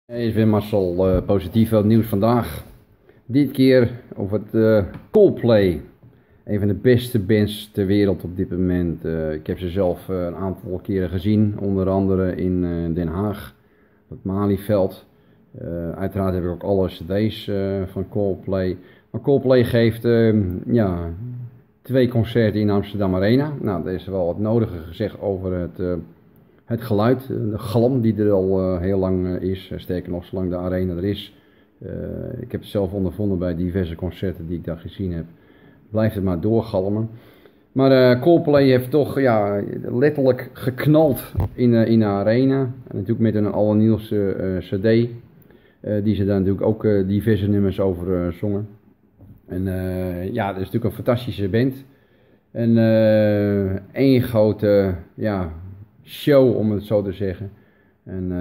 Is weer Marcel, positief nieuws vandaag. Dit keer over het Coldplay. Een van de beste bands ter wereld op dit moment. Ik heb ze zelf een aantal keren gezien, onder andere in Den Haag, op het Malieveld. Uiteraard heb ik ook alle cd's van Coldplay. Maar Coldplay geeft twee concerten in Amsterdam Arena. Nou, er is wel wat nodige gezegd over het geluid, de galm die er al heel lang is, sterker nog zolang de arena er is. Ik heb het zelf ondervonden bij diverse concerten die ik daar gezien heb. Blijft het maar doorgalmen. Maar Coldplay heeft toch letterlijk geknald in de arena. En natuurlijk met een allernieuwste cd. Die ze daar natuurlijk ook diverse nummers over zongen. En dat is natuurlijk een fantastische band. En één grote show, om het zo te zeggen. En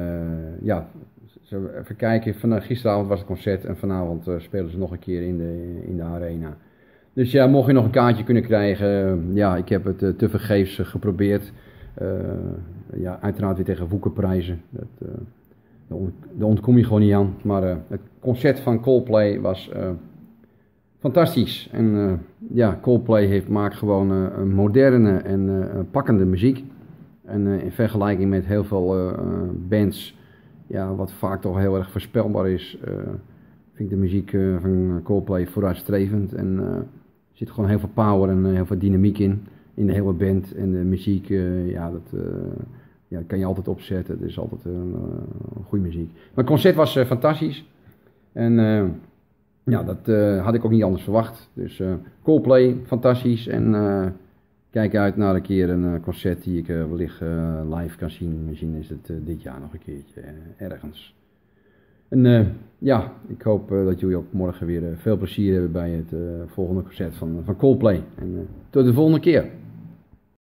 even kijken, gisteravond was het concert en vanavond spelen ze nog een keer in de arena. Dus ja, mocht je nog een kaartje kunnen krijgen, ik heb het tevergeefs geprobeerd. Uiteraard weer tegen woekerprijzen. Daar ontkom je gewoon niet aan. Maar het concert van Coldplay was fantastisch. En Coldplay maakt gewoon een moderne en pakkende muziek. En in vergelijking met heel veel bands, wat vaak toch heel erg voorspelbaar is, vind ik de muziek van Coldplay vooruitstrevend. En er zit gewoon heel veel power en heel veel dynamiek in de hele band. En de muziek, dat kan je altijd opzetten. Het is altijd goede muziek. Maar het concert was fantastisch. En dat had ik ook niet anders verwacht. Dus Coldplay, fantastisch. En kijk uit naar een keer een concert die ik wellicht live kan zien. Misschien is het dit jaar nog een keertje ergens. En ik hoop dat jullie ook morgen weer veel plezier hebben bij het volgende concert van Coldplay. En tot de volgende keer.